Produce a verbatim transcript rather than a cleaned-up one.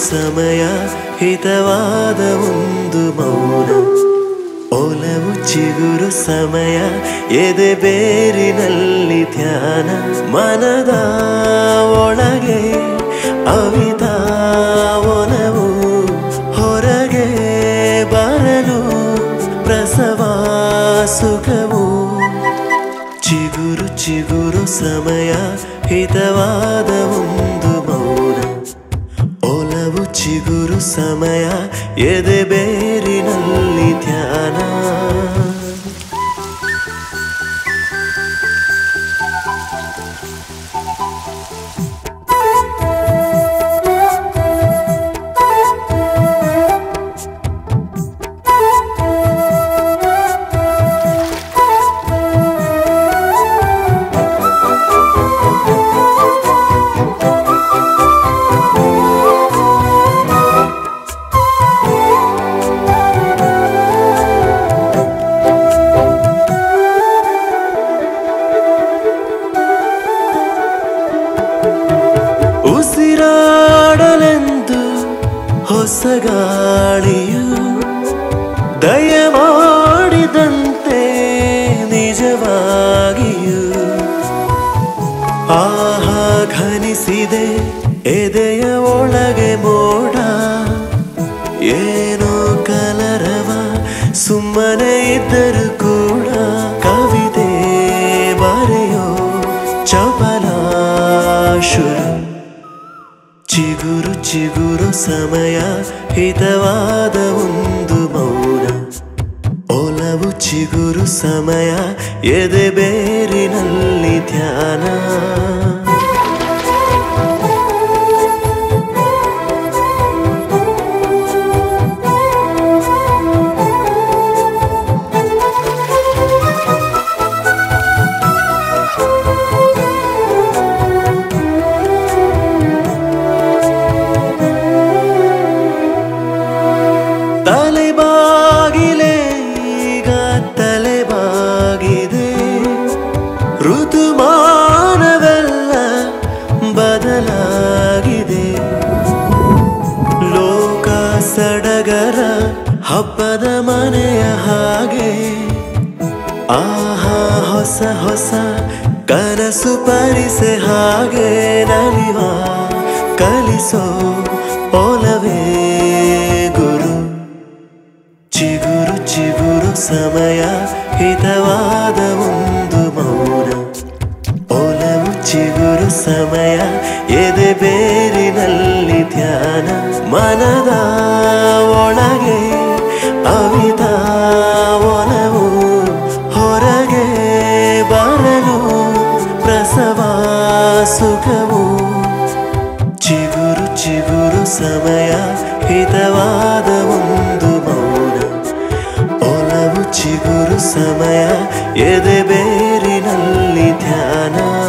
ಸಮಯ ಹಿತವಾದ ಒಂದು ಮೌನ ಒಲವು ಚಿಗುರು ಸಮಯ ಎದೆ ಬೇರಿನಲ್ಲಿ ಧ್ಯಾನ ಮನದ ಒಳಗೆ ಅವಿತ ಒಲವು ಹೊರಗೆ ಬರಲು ಪ್ರಸವ ಸುಖವು ಚಿಗುರು ಚಿಗುರು ಸಮಯ ಹಿತವಾದ ಒಂದು ಮೌನ ಒಲವು ಚಿಗುರು ಸಮಯ ಎದೆ ಬೇರಿನಲ್ಲಿ ಧ್ಯಾನ ಉಸಿರಾಡಲೆಂದು ಹೊಸ ಗಾಳಿಯು ದಯಮಾಡಿದಂತೆ ನಿಜವಾಗಿಯೂ ಆಹಾ ಘನಿಸಿದೆ ಎದೆಯ ಒಳಗೆ ಮೋಡ ಏನೋ ಕಲರವ ಸುಮ್ಮನೆ ಇದ್ದರೂ ಕೂಡ ಕವಿತೆ ಬರೆಯೋ ಚಪಲ ಶುರು ಚಿಗುರು ಚಿಗುರು ಸಮಯ ಹಿತವಾದ ಒಂದು ಮೌನ ಒಲವು ಚಿಗುರು ಸಮಯ ಎದೆ ಬೇರಿನಲ್ಲಿ ಧ್ಯಾನ ತಲೆಬಾಗಿಲೇ ಈಗ ತಲೆಬಾಗಿದೆ ಋತುಮಾನವೆಲ್ಲ ಬದಲಾಗಿದೆ ಲೋಕ ಸಡಗರ ಹಬ್ಬದ ಮನೆಯ ಹಾಗೆ ಆಹಾ ಹೊಸ ಹೊಸ ಕನಸು ಪರಿಸೆ ಹಾಗೆ ನಲಿವ ಕಲಿಸೋ ಒಲವೇ ಗುರು ಚಿಗುರು ಚಿಗುರು ಸಮಯ ಹಿತವಾದ ಒಂದು ಮೌನ ಒಲವು ಚಿಗುರು ಸಮಯ ಎದೆ ಬೇರಿನಲ್ಲಿ ಧ್ಯಾನ ಮನದ ಒಳಗೆ ಅವಿತ ಒಲವು ಹೊರಗೆ ಬರಲು ಪ್ರಸವ ಸುಖವು ಚಿಗುರು ಚಿಗುರು ಸಮಯ ಹಿತವಾದ ಒಂದು ಮೌನ ಒಲವು ಚಿಗುರು ಸಮಯ ಎದೆ ಬೇರಿನಲ್ಲಿ ಧ್ಯಾನ